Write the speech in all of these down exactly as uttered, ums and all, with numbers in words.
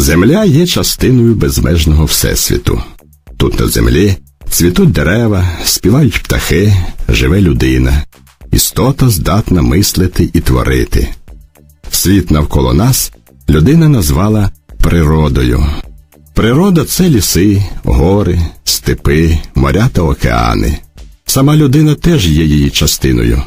Земля є частиною безмежного всесвіту. Тут на землі цвітуть дерева, співають птахи, живе людина. Істота здатна мислити і творити. Світ навколо нас людина назвала природою. Природа – це ліси, гори, степи, моря та океани. Сама людина теж є її частиною.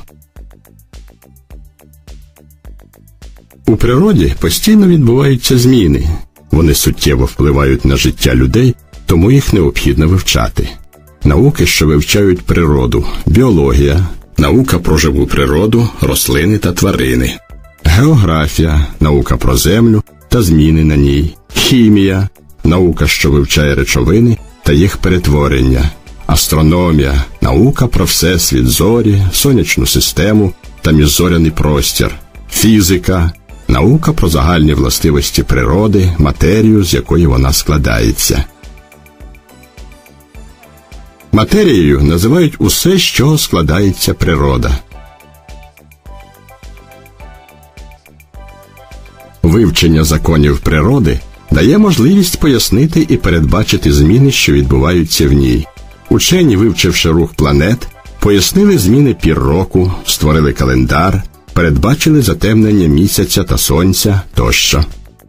У природі постійно відбуваються зміни. Вони суттєво впливають на життя людей, тому їх необхідно вивчати. Науки, що вивчають природу, біологія, наука про живу природу, рослини та тварини, географія, наука про землю та зміни на ній, хімія, наука, що вивчає речовини та їх перетворення, астрономія, наука про всесвіт, зорі, сонячну систему та міжзоряний простір, фізика, наука про загальні властивості природи, матерію, з якої вона складається. Матерією називають усе, з чого складається природа. Вивчення законів природи дає можливість пояснити і передбачити зміни, що відбуваються в ній. Учені, вивчивши рух планет, пояснили зміни пір року, створили календар, передбачили затемнення місяця та сонця тощо.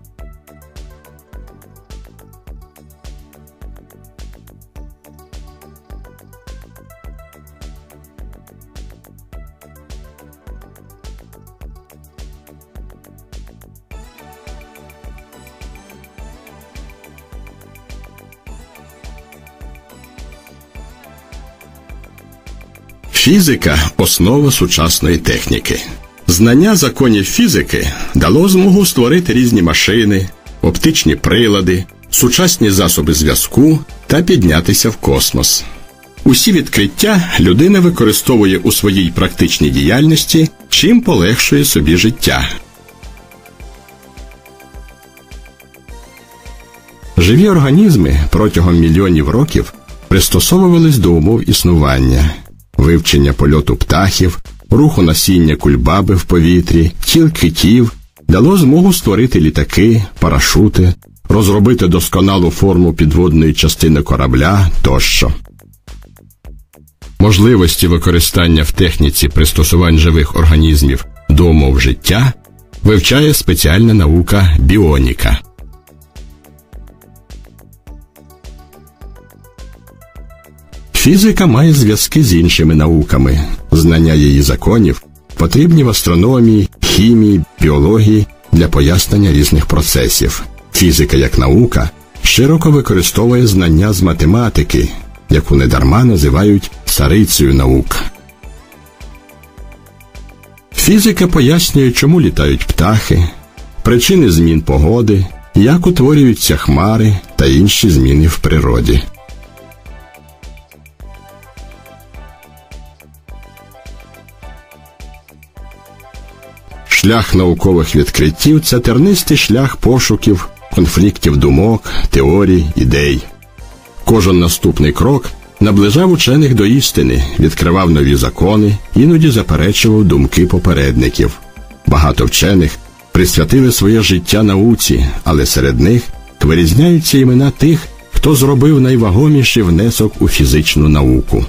Фізика – основа сучасної техніки. Знання законів фізики дало змогу створити різні машини, оптичні прилади, сучасні засоби зв'язку та піднятися в космос. Усі відкриття людина використовує у своїй практичній діяльності, чим полегшує собі життя. Живі організми протягом мільйонів років пристосовувались до умов існування. Вивчення польоту птахів, руху насіння кульбаби в повітрі, тіл китів дало змогу створити літаки, парашути, розробити досконалу форму підводної частини корабля тощо. Можливості використання в техніці пристосувань живих організмів до умов життя вивчає спеціальна наука біоніка. Фізика має зв'язки з іншими науками. Знання її законів потрібні в астрономії, хімії, біології для пояснення різних процесів. Фізика як наука широко використовує знання з математики, яку недарма називають царицею наук. Фізика пояснює, чому літають птахи, причини змін погоди, як утворюються хмари та інші зміни в природі. Шлях наукових відкриттів – це тернистий шлях пошуків, конфліктів думок, теорій, ідей. Кожен наступний крок наближав учених до істини, відкривав нові закони, іноді заперечував думки попередників. Багато вчених присвятили своє життя науці, але серед них вирізняються імена тих, хто зробив найвагоміший внесок у фізичну науку.